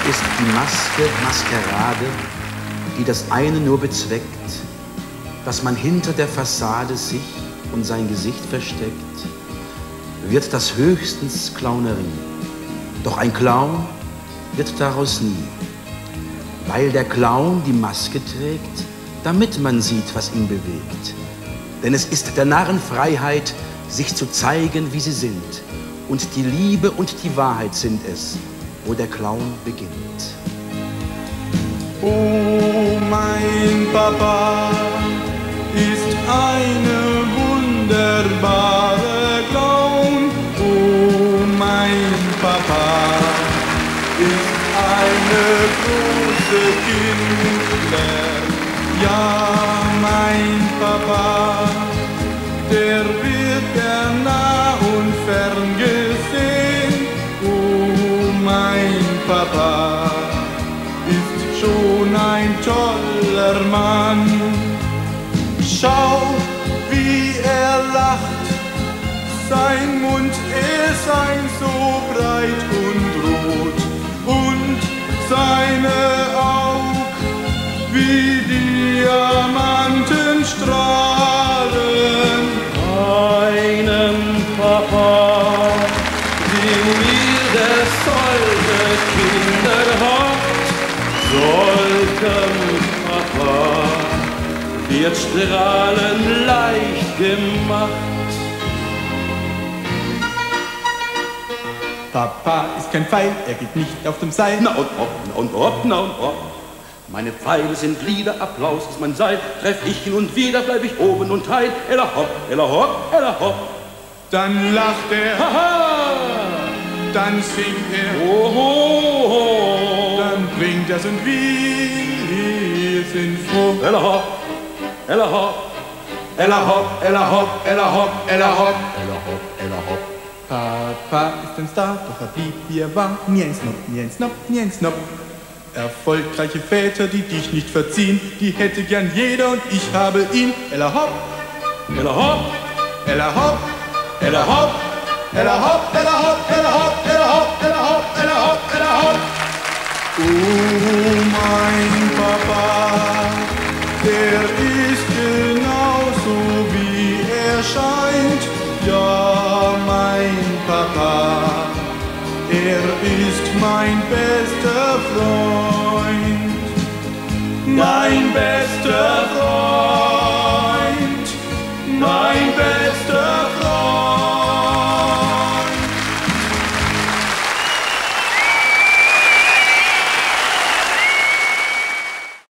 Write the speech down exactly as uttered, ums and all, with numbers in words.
ist die Maske, Maskerade, die das eine nur bezweckt, dass man hinter der Fassade sich und sein Gesicht versteckt, wird das höchstens Clownerie. Doch ein Clown wird daraus nie, weil der Clown die Maske trägt, damit man sieht, was ihn bewegt. Denn es ist der Narrenfreiheit, sich zu zeigen, wie sie sind. Und die Liebe und die Wahrheit sind es, wo der Clown beginnt. Oh, mein Papa ist eine wunderbare Clown. Oh, mein Papa ist eine große Künstler. Ja, mein Papa, der wird gern nah und fern gesehen. Oh, mein Papa ist schon ein toller Mann. Schau, wie er lacht, sein Mund ist ein so breit und rot und seine Augen wie Diamanten strahlen. Meinem Papa, den mir der solche Kinder hat, solchem Papa wird Strahlen leicht gemacht. Papa ist kein Pfeil, er geht nicht auf dem Seil. Na und ob, na und ob, na und ob. Meine Pfeile sind Lieder, Applaus ist mein Seil. Treff ich ihn und wieder bleib ich oben und heil. Ella hopp, ella hopp, ella hopp. Dann lacht er, Haha! dann singt er, Oh, ho, ho. dann bringt er's und wir sind froh. Ella hopp, ella hopp, ella hopp, ella hopp, ella hopp, ella hopp, ella hopp, ella hopp. Papa ist ein Star, doch er blieb wie er war. Nie ein Snob, nie ein Snob, nie ein Snob. Erfolgreiche Väter, die dich nicht verziehen, die hätte gern jeder und ich habe ihn. Ella hopp, Ella hopp, Ella hopp, ella hopp, Ella hopp, Ella hopp, Ella hopp, Ella hopp, Ella hopp, Ella hopp, Ella hopp. Oh, mein Papa, der ist genauso wie er scheint. Ja, mein Papa, er ist mein bester Freund, mein bester Freund.